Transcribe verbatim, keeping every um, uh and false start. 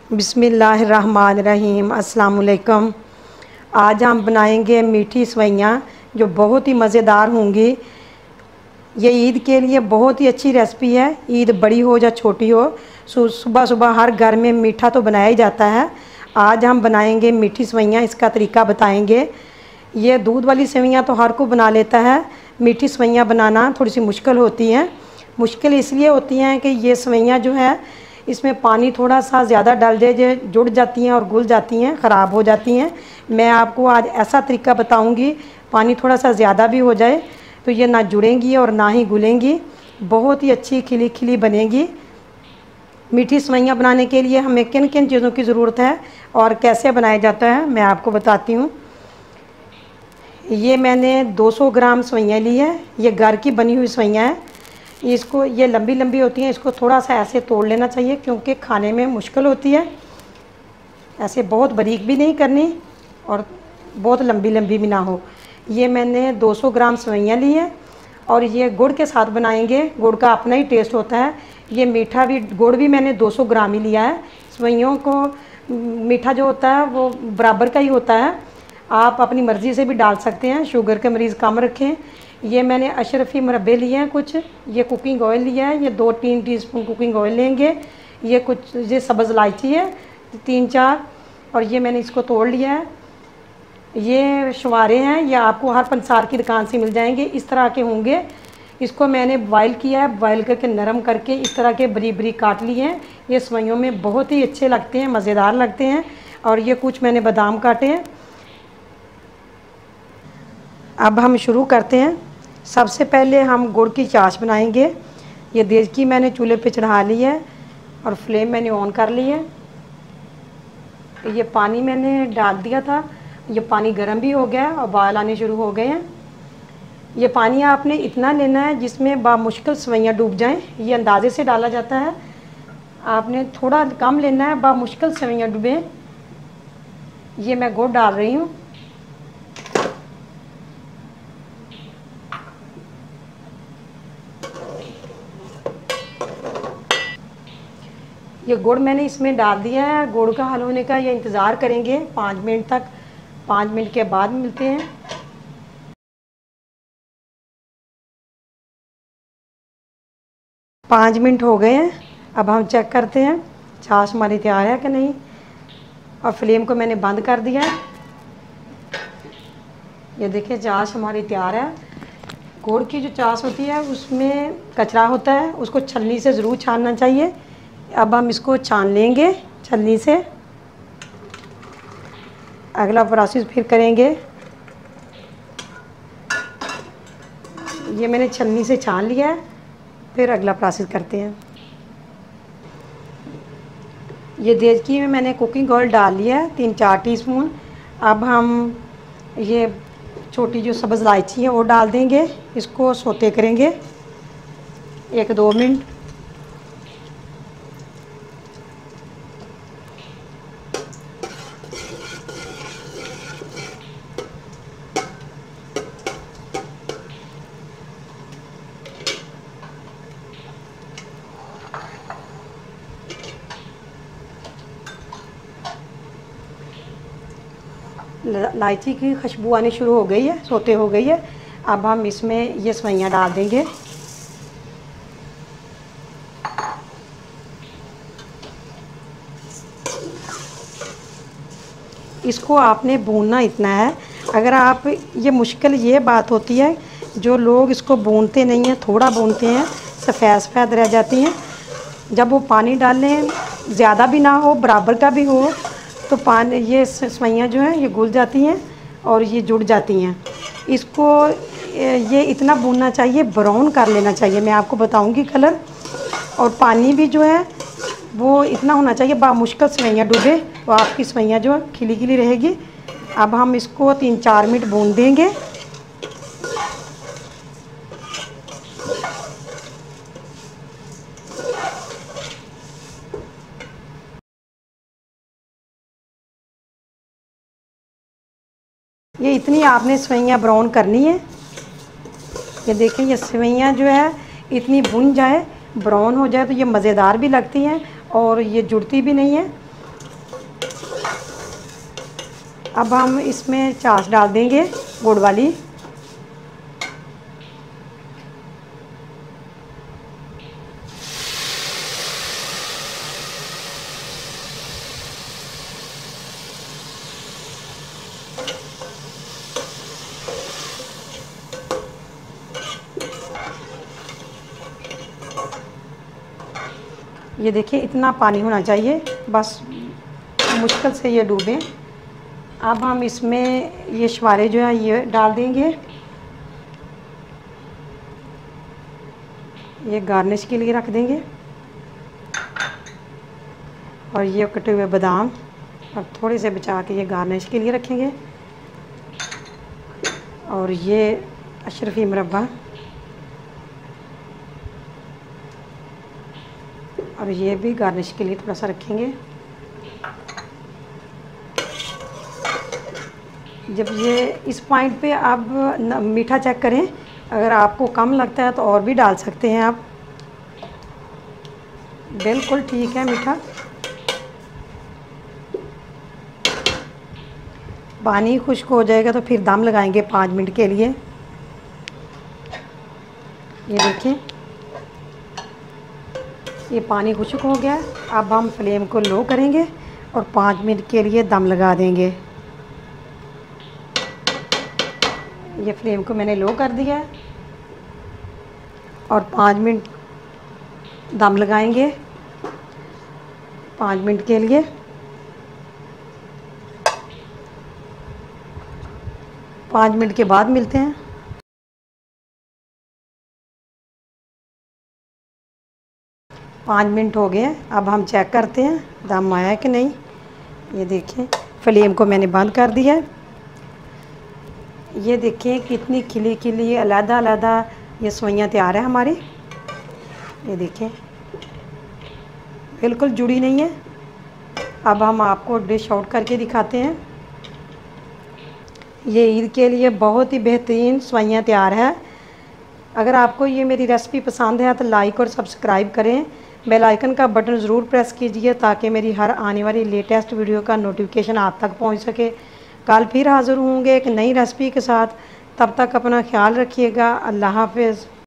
बिस्मिल्लाहिर्रहमानिर्रहीम। अस्सलाम वालेकुम। आज हम बनाएंगे मीठी सेवइयाँ जो बहुत ही मज़ेदार होंगी। ये ईद के लिए बहुत ही अच्छी रेसिपी है। ईद बड़ी हो या छोटी हो, सुबह सुबह हर घर में मीठा तो बनाया ही जाता है। आज हम बनाएंगे मीठी सेवइयाँ, इसका तरीका बताएंगे। ये दूध वाली सेवइयाँ तो हर कोई बना लेता है, मीठी सेवइयाँ बनाना थोड़ी सी मुश्किल होती हैं। मुश्किल इसलिए होती हैं कि ये सेवइयाँ जो है इसमें पानी थोड़ा सा ज़्यादा डाल दे जो जुड़ जाती हैं और घुल जाती हैं, ख़राब हो जाती हैं। मैं आपको आज ऐसा तरीका बताऊंगी, पानी थोड़ा सा ज़्यादा भी हो जाए तो ये ना जुड़ेंगी और ना ही घुलेंगी, बहुत ही अच्छी खिली खिली बनेगी। मीठी सेवइयाँ बनाने के लिए हमें किन किन चीज़ों की ज़रूरत है और कैसे बनाया जाता है मैं आपको बताती हूँ। ये मैंने दो सौ ग्राम सेवइयाँ ली है। ये घर की बनी हुई सेवइयाँ हैं। इसको ये लंबी लंबी होती हैं, इसको थोड़ा सा ऐसे तोड़ लेना चाहिए क्योंकि खाने में मुश्किल होती है। ऐसे बहुत बारीक भी नहीं करनी और बहुत लंबी लंबी भी ना हो। ये मैंने दो सौ ग्राम सेवइयाँ ली है और ये गुड़ के साथ बनाएंगे। गुड़ का अपना ही टेस्ट होता है। ये मीठा भी गुड़ भी मैंने दो सौ ग्राम ही लिया है। सेवइयों को मीठा जो होता है वो बराबर का ही होता है, आप अपनी मर्ज़ी से भी डाल सकते हैं। शुगर के मरीज़ कम रखें। ये मैंने अशरफी मुरब्बे लिए हैं कुछ। ये कुकिंग ऑयल लिया है, ये दो तीन टीस्पून कुकिंग ऑयल लेंगे। ये कुछ ये सब्ज़ इलायची है तीन चार, और ये मैंने इसको तोड़ लिया है। ये शुवारे हैं, ये आपको हर पंसार की दुकान से मिल जाएंगे, इस तरह के होंगे। इसको मैंने बॉयल किया है, बॉयल करके नरम करके इस तरह के बरी बरी काट लिए हैं। ये सेवइयों में बहुत ही अच्छे लगते हैं, मज़ेदार लगते हैं। और ये कुछ मैंने बादाम काटे हैं। अब हम शुरू करते हैं। सबसे पहले हम गुड़ की चाश बनाएंगे। ये देचकी मैंने चूल्हे पे चढ़ा ली है और फ्लेम मैंने ऑन कर ली है। ये पानी मैंने डाल दिया था, ये पानी गर्म भी हो गया और उबाल आने शुरू हो गए हैं। ये पानी आपने इतना लेना है जिसमें बामुश्किल सेवइयाँ डूब जाएं, ये अंदाजे से डाला जाता है। आपने थोड़ा कम लेना है, बामुश्किल सेवइयाँ डूबें। ये मैं गुड़ डाल रही हूँ। ये गुड़ मैंने इसमें डाल दिया है। गुड़ का हल होने का ये इंतज़ार करेंगे पाँच मिनट तक। पाँच मिनट के बाद मिलते हैं। पाँच मिनट हो गए हैं। अब हम चेक करते हैं छाछ हमारी तैयार है कि नहीं। और फ्लेम को मैंने बंद कर दिया है। ये देखिए छाछ हमारी तैयार है। गुड़ की जो छाछ होती है उसमें कचरा होता है, उसको छलनी से ज़रूर छानना चाहिए। अब हम इसको छान लेंगे छलनी से। अगला प्रोसेस फिर करेंगे। ये मैंने छलनी से छान लिया है, फिर अगला प्रोसेस करते हैं। ये देचकी में मैंने कुकिंग ऑयल डाल लिया है तीन चार टीस्पून। अब हम ये छोटी जो सब्ज़ इलायची है वो डाल देंगे। इसको सौते करेंगे एक दो मिनट। इलायची की खुशबू आनी शुरू हो गई है, सोते हो गई है। अब हम इसमें ये सेवइयाँ डाल देंगे। इसको आपने भूनना इतना है। अगर आप ये मुश्किल ये बात होती है जो लोग इसको भूनते नहीं हैं, थोड़ा भूनते हैं, सफ़ेद सफ़ेद रह जाती हैं। जब वो पानी डालें ज़्यादा भी ना हो, बराबर का भी हो, तो पानी ये सेवइयाँ जो हैं ये घुल जाती हैं और ये जुड़ जाती हैं। इसको ये इतना भूनना चाहिए, ब्राउन कर लेना चाहिए। मैं आपको बताऊंगी कलर। और पानी भी जो है वो इतना होना चाहिए बामुश्किल सेवइयाँ डूबे, तो आपकी सेवइयाँ जो खिली खिली रहेगी। अब हम इसको तीन चार मिनट भून देंगे। ये इतनी आपने सेवइयाँ ब्राउन करनी है। ये देखिए ये सेवइयाँ जो है इतनी भुन जाए, ब्राउन हो जाए तो ये मज़ेदार भी लगती हैं और ये जुड़ती भी नहीं है। अब हम इसमें छाछ डाल देंगे गुड़ वाली। ये देखिए इतना पानी होना चाहिए, बस मुश्किल से ये डूबे। अब हम इसमें ये छुहारे जो है ये डाल देंगे, ये गार्निश के लिए रख देंगे। और ये कटे हुए बादाम और थोड़े से बचा के ये गार्निश के लिए रखेंगे। और ये अशरफी मुरब्बा और ये भी गार्निश के लिए थोड़ा सा रखेंगे। जब ये इस पॉइंट पे आप मीठा चेक करें, अगर आपको कम लगता है तो और भी डाल सकते हैं आप। बिल्कुल ठीक है मीठा। पानी खुश्क हो जाएगा तो फिर दम लगाएंगे पाँच मिनट के लिए। ये देखिए ये पानी खुश्क हो गया। अब हम फ्लेम को लो करेंगे और पाँच मिनट के लिए दम लगा देंगे। ये फ्लेम को मैंने लो कर दिया है और पाँच मिनट दम लगाएंगे, पाँच मिनट के लिए। पाँच मिनट के बाद मिलते हैं। पाँच मिनट हो गए, अब हम चेक करते हैं दम आया कि नहीं। ये देखें फ्लेम को मैंने बंद कर दिया है। ये देखें कितनी खिली खिली अलग अलग ये सवैयाँ तैयार है हमारी। ये देखें बिल्कुल जुड़ी नहीं है। अब हम आपको डिश आउट करके दिखाते हैं। ये ईद के लिए बहुत ही बेहतरीन सवैयाँ तैयार है। अगर आपको ये मेरी रेसिपी पसंद है तो लाइक और सब्सक्राइब करें। बेल आइकन का बटन ज़रूर प्रेस कीजिए ताकि मेरी हर आने वाली लेटेस्ट वीडियो का नोटिफिकेशन आप तक पहुंच सके। कल फिर हाज़िर होंगे एक नई रेसिपी के साथ। तब तक अपना ख्याल रखिएगा। अल्लाह हाफ़िज़।